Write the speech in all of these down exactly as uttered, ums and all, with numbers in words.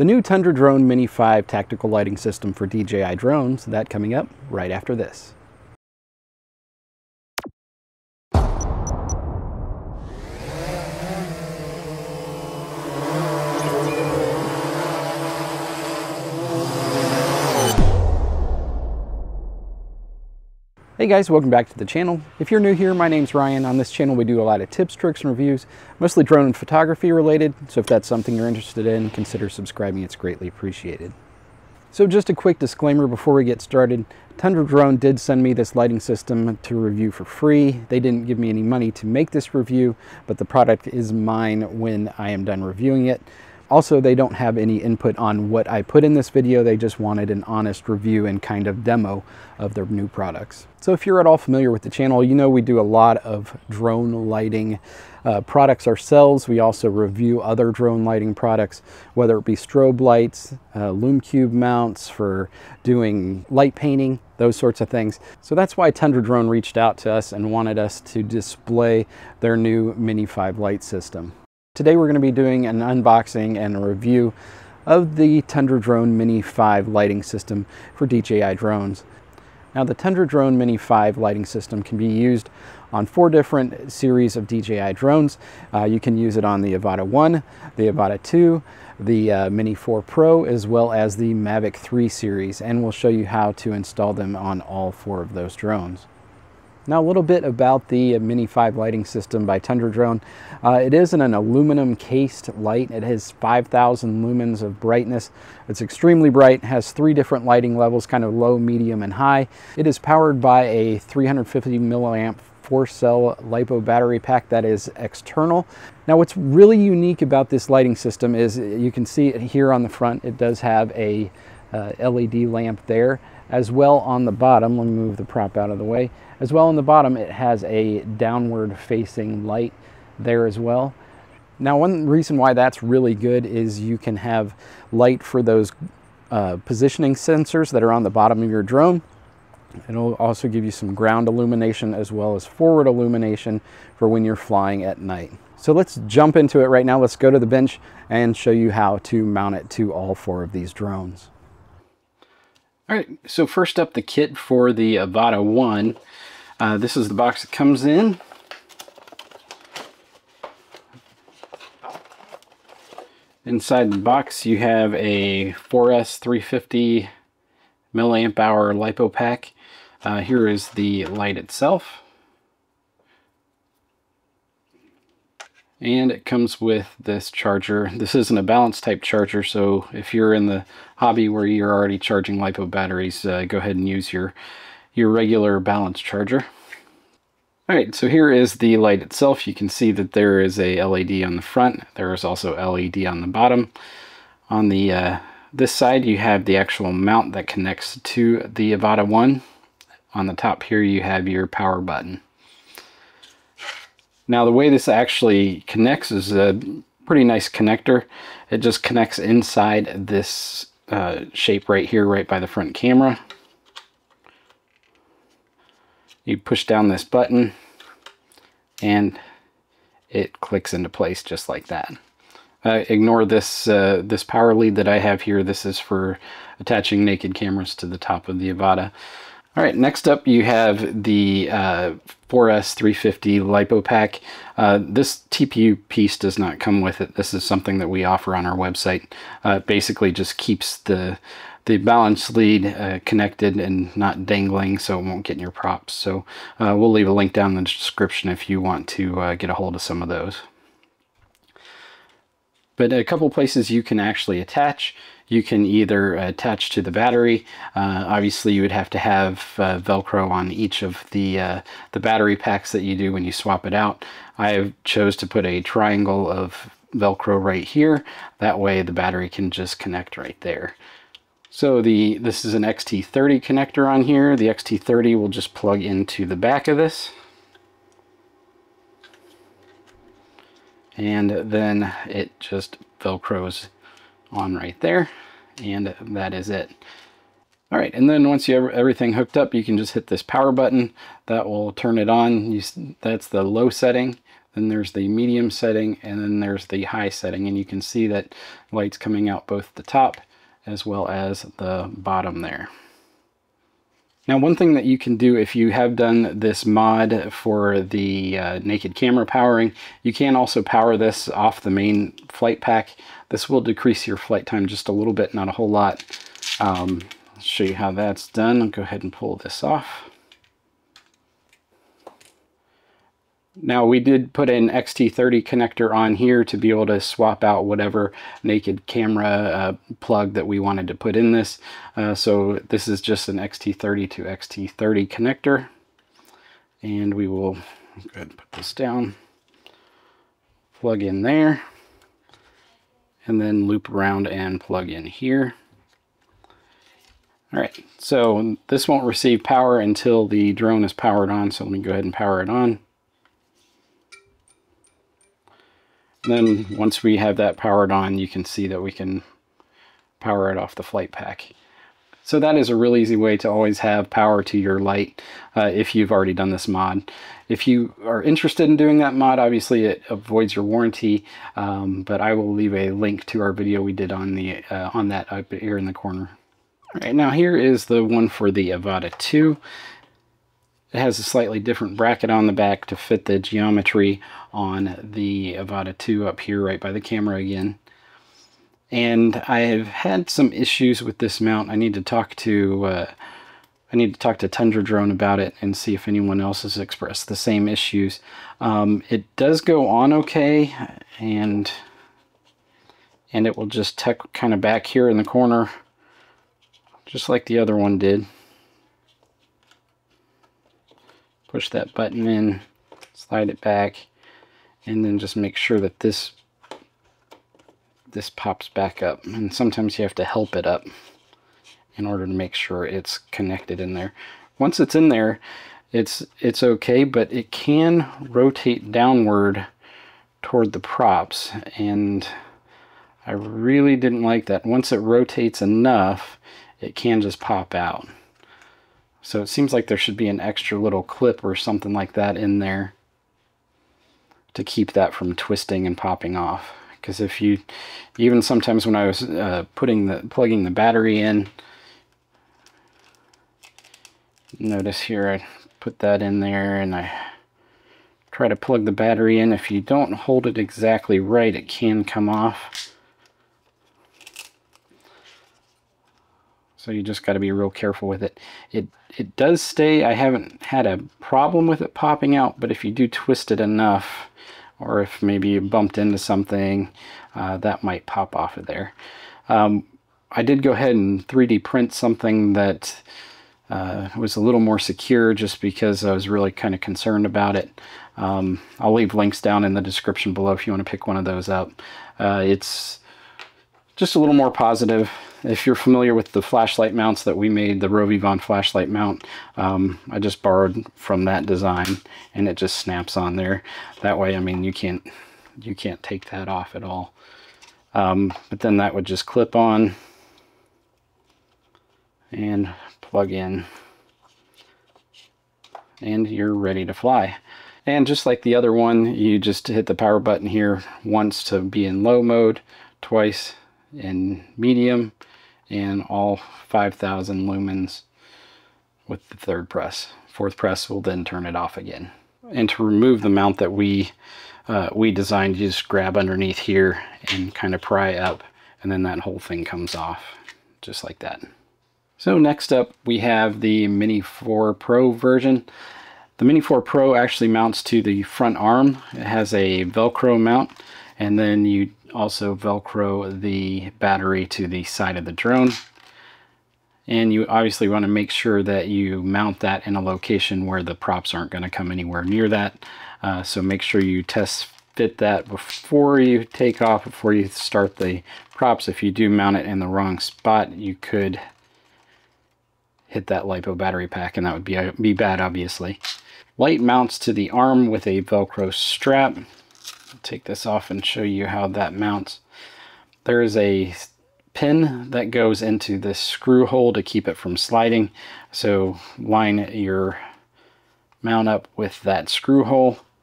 the new Tundra Drone Mini five tactical lighting system for D J I drones. That coming up right after this. Hey guys, welcome back to the channel. If you're new here, my name's Ryan. On this channel we do a lot of tips, tricks, and reviews, mostly drone and photography related, so if that's something you're interested in, consider subscribing. It's greatly appreciated. So just a quick disclaimer before we get started. Tundra Drone did send me this lighting system to review for free. They didn't give me any money to make this review, but the product is mine when I am done reviewing it. Also, they don't have any input on what I put in this video. They just wanted an honest review and kind of demo of their new products. So if you're at all familiar with the channel, you know we do a lot of drone lighting uh, products ourselves. We also review other drone lighting products, whether it be strobe lights, uh, lume cube mounts for doing light painting, those sorts of things. So that's why Tundra Drone reached out to us and wanted us to display their new Mini five light system. Today we're going to be doing an unboxing and a review of the Tundra Drone Mini five lighting system for D J I drones. Now the Tundra Drone Mini five lighting system can be used on four different series of D J I drones. Uh, you can use it on the Avata one, the Avata two, the uh, Mini four Pro, as well as the Mavic three series, and we'll show you how to install them on all four of those drones. Now a little bit about the Mini five lighting system by Tundra Drone. Uh, it is an, an aluminum cased light. It has five thousand lumens of brightness. It's extremely bright, has three different lighting levels, kind of low, medium, and high. It is powered by a three hundred fifty milliamp four cell LiPo battery pack that is external. Now what's really unique about this lighting system is you can see it here on the front. It does have a uh, L E D lamp there. As well on the bottom, let me move the prop out of the way. As well on the bottom, it has a downward facing light there as well. Now one reason why that's really good is you can have light for those uh, positioning sensors that are on the bottom of your drone. It'll also give you some ground illumination as well as forward illumination for when you're flying at night. So let's jump into it right now. Let's go to the bench and show you how to mount it to all four of these drones. All right, so first up, the kit for the Avata one. Uh, this is the box it comes in. Inside the box, you have a four S three fifty milliamp hour LiPo pack. Uh, here is the light itself. And it comes with this charger. This isn't a balance type charger, so if you're in the hobby where you're already charging LiPo batteries, uh, go ahead and use your, your regular balance charger. Alright, so here is the light itself. You can see that there is a L E D on the front. There is also L E D on the bottom. On the uh, this side you have the actual mount that connects to the Avata one. On the top here you have your power button. Now the way this actually connects is a pretty nice connector. It just connects inside this uh, shape right here, right by the front camera. You push down this button and it clicks into place just like that. Uh, ignore this, uh, this power lead that I have here. This is for attaching naked cameras to the top of the Avata. All right, next up you have the uh, four S three fifty LiPo pack. Uh, this T P U piece does not come with it. This is something that we offer on our website. Uh, basically just keeps the, the balance lead uh, connected and not dangling so it won't get in your props. So uh, we'll leave a link down in the description if you want to uh, get a hold of some of those. But a couple places you can actually attach. You can either attach to the battery. Uh, obviously, you would have to have uh, Velcro on each of the uh, the battery packs that you do when you swap it out. I chose to put a triangle of Velcro right here. That way, the battery can just connect right there. So the this is an X T thirty connector on here. The X T thirty will just plug into the back of this. And then it just Velcros on right there, and that is it. All right, and then once you have everything hooked up, you can just hit this power button. That will turn it on. You, that's the low setting. then there's the medium setting, and then there's the high setting, and you can see that light's coming out both the top as well as the bottom there. Now, one thing that you can do if you have done this mod for the uh, naked camera powering, you can also power this off the main flight pack. This will decrease your flight time just a little bit, not a whole lot. Um, I'll show you how that's done. I'll go ahead and pull this off. Now, we did put an X T thirty connector on here to be able to swap out whatever naked camera uh, plug that we wanted to put in this. Uh, so this is just an X T thirty to X T thirty connector. And we will go ahead and put this down, plug in there, and then loop around and plug in here. All right, so this won't receive power until the drone is powered on. So let me go ahead and power it on. Then once we have that powered on, you can see that we can power it off the flight pack. So that is a real easy way to always have power to your light uh, if you've already done this mod. If you are interested in doing that mod, obviously it avoids your warranty, um, but I will leave a link to our video we did on the uh, on that up here in the corner. All right, now here is the one for the Avata two. It has a slightly different bracket on the back to fit the geometry on the Avata two up here right by the camera again. And I have had some issues with this mount. I need to talk to uh, I need to talk to Tundra Drone about it and see if anyone else has expressed the same issues. Um, it does go on okay, and and it will just tuck kind of back here in the corner, just like the other one did. Push that button in, slide it back, and then just make sure that this this pops back up. And sometimes you have to help it up in order to make sure it's connected in there. Once it's in there, it's it's okay, but it can rotate downward toward the props, and I really didn't like that. Once it rotates enough, it can just pop out. So it seems like there should be an extra little clip or something like that in there to keep that from twisting and popping off. Because if you, even sometimes when I was uh, putting the plugging the battery in, notice here I put that in there and I try to plug the battery in. If you don't hold it exactly right, it can come off. So you just got to be real careful with it. It it does stay. I haven't had a problem with it popping out, but if you do twist it enough, or if maybe you bumped into something, uh, that might pop off of there. Um, I did go ahead and three D print something that uh, was a little more secure, just because I was really kind of concerned about it. Um, I'll leave links down in the description below if you want to pick one of those up. Uh, it's just a little more positive. If you're familiar with the flashlight mounts that we made, the Rovivon flashlight mount, um, I just borrowed from that design, and it just snaps on there. That way, I mean, you can't you can't take that off at all. Um, but then that would just clip on and plug in, and you're ready to fly. And just like the other one, you just hit the power button here once to be in low mode, twice in medium, and all five thousand lumens with the third press. Fourth press will then turn it off again. And to remove the mount that we uh, we designed, you just grab underneath here and kind of pry up, and then that whole thing comes off just like that. So next up we have the Mini four Pro version. The Mini four Pro actually mounts to the front arm. It has a Velcro mount, and then you also Velcro the battery to the side of the drone. And you obviously want to make sure that you mount that in a location where the props aren't going to come anywhere near that. Uh, so make sure you test fit that before you take off, before you start the props. If you do mount it in the wrong spot, you could hit that LiPo battery pack, and that would be, be bad, obviously. Light mounts to the arm with a Velcro strap. Take this off and show you how that mounts. There is a pin that goes into this screw hole to keep it from sliding. So line your mount up with that screw hole,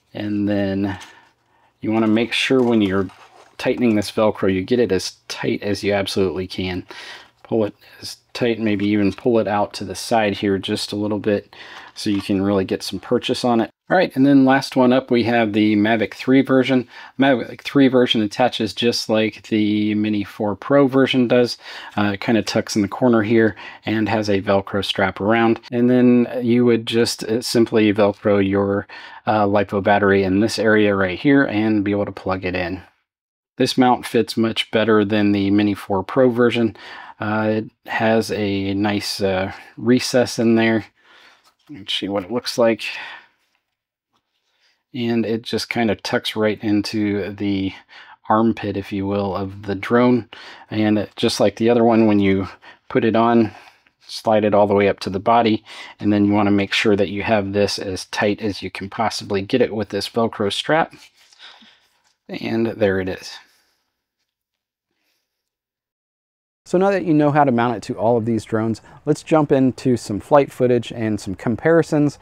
And then you want to make sure when you're tightening this Velcro, you get it as tight as you absolutely can. Pull it as tight, maybe even pull it out to the side here just a little bit so you can really get some purchase on it. All right, and then last one up, we have the Mavic three version. Mavic three version attaches just like the Mini four Pro version does. Uh, it kind of tucks in the corner here and has a Velcro strap around. And then you would just simply Velcro your uh, LiPo battery in this area right here and be able to plug it in. This mount fits much better than the Mini four Pro version. Uh, it has a nice uh, recess in there. Let's see what it looks like. And it just kind of tucks right into the armpit, if you will, of the drone. And just like the other one, when you put it on, slide it all the way up to the body, and then you want to make sure that you have this as tight as you can possibly get it with this Velcro strap. And there it is. So now that you know how to mount it to all of these drones, let's jump into some flight footage and some comparisons.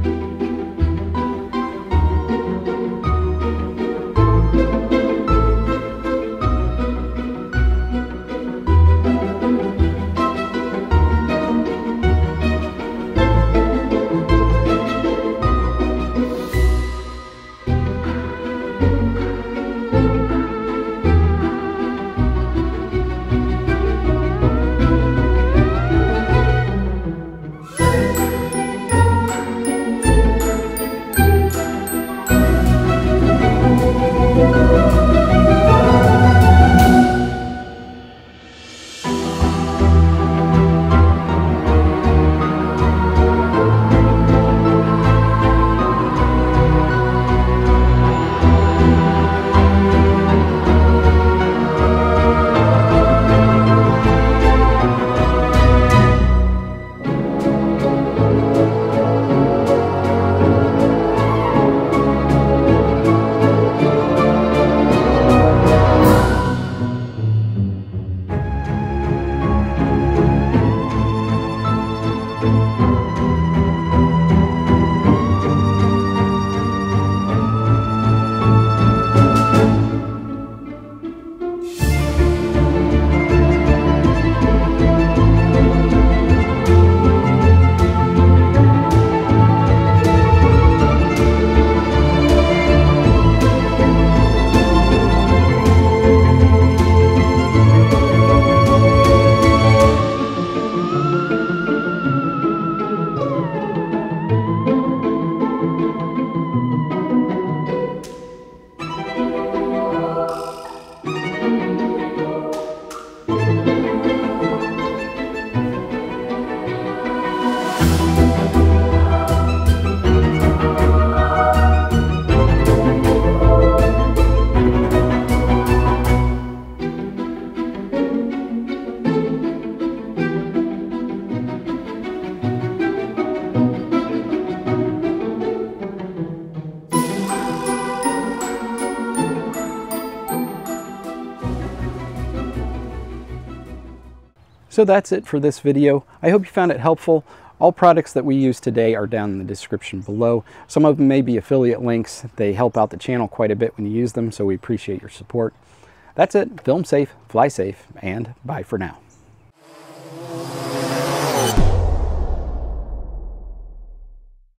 So that's it for this video. I hope you found it helpful. All products that we use today are down in the description below. Some of them may be affiliate links. They help out the channel quite a bit when you use them, so we appreciate your support. That's it. Film safe, fly safe, and bye for now.